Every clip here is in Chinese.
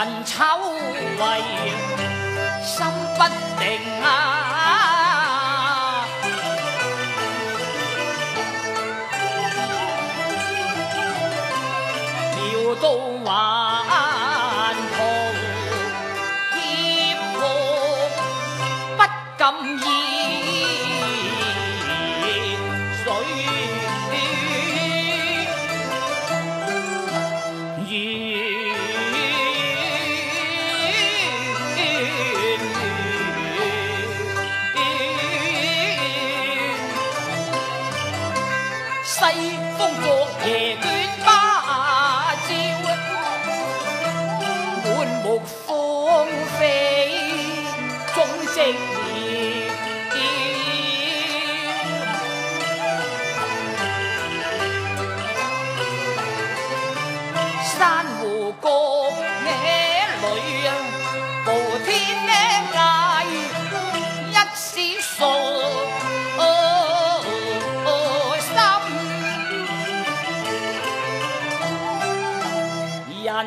人丑為心不定啊！聊到還途險惡不敢言。西風昨夜亂芭蕉，滿目芳菲終寂寥。珊瑚角野裏無天界，一絲數。人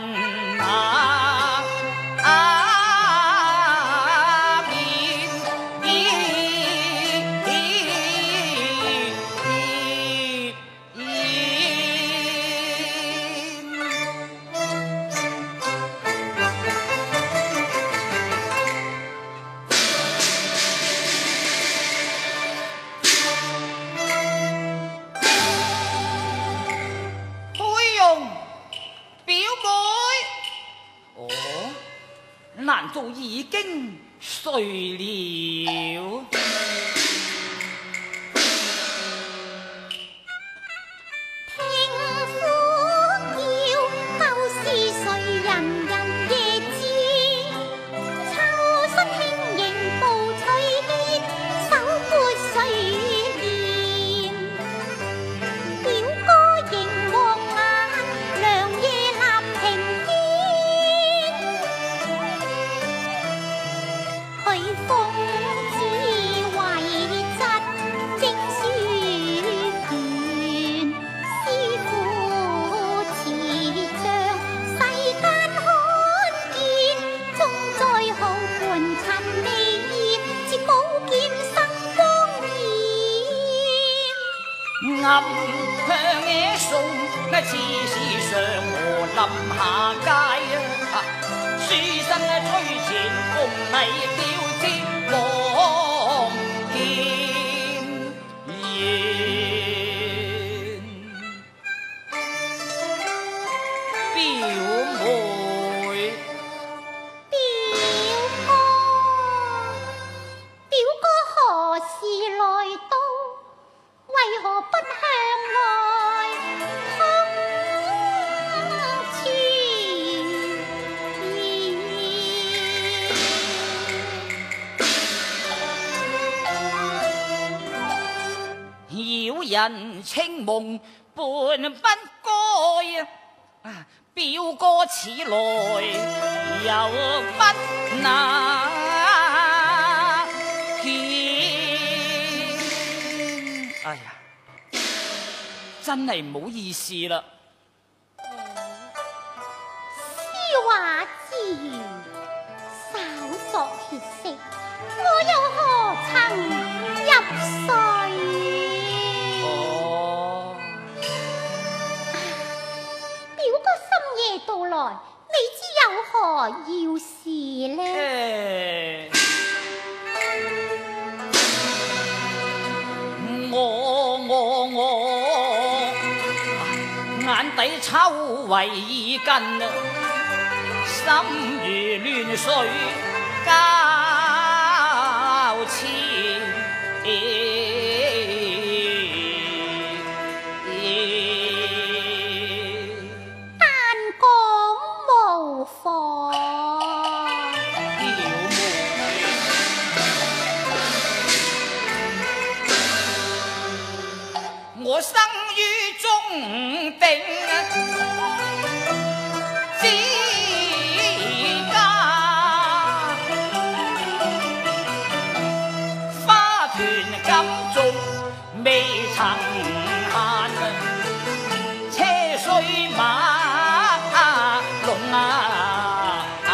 難道已經睡了？ 聽呼叫，舊事誰人人夜知？秋霜輕盈步翠軒，手撥歲年。表哥仍望眼，良夜立平天。許風只為質精書卷，師傅似將世間罕見，終在浩瀚塵未厭，接寶劍生光焰。 暗香野送，似是上河臨下街書生吹前紅泥標籤望見煙。表妹， 表哥何時來到？為何不向外通知？ 擾人清夢半不該表哥此來又不那見。哎呀，真係唔好意思啦。 詩畫之餘，稍作歇息，我又何曾入睡？表哥深夜到來，你知有何要事呢？ 我眼底抽為衣巾，心如亂水交纏。我生於中定之家，花團錦簇未曾限，車水馬龍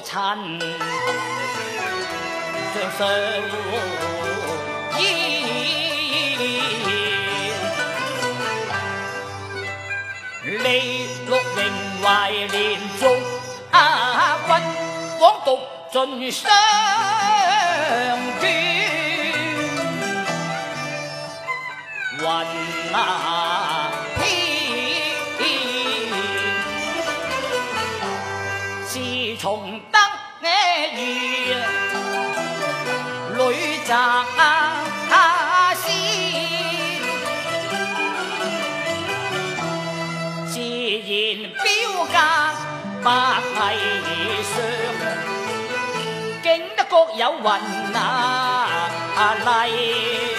親，像上煙。利祿榮懷連續軍，往獨盡相眷。雲天，自從得遇女宅先，自然標價百藝上，竟得各有雲麗。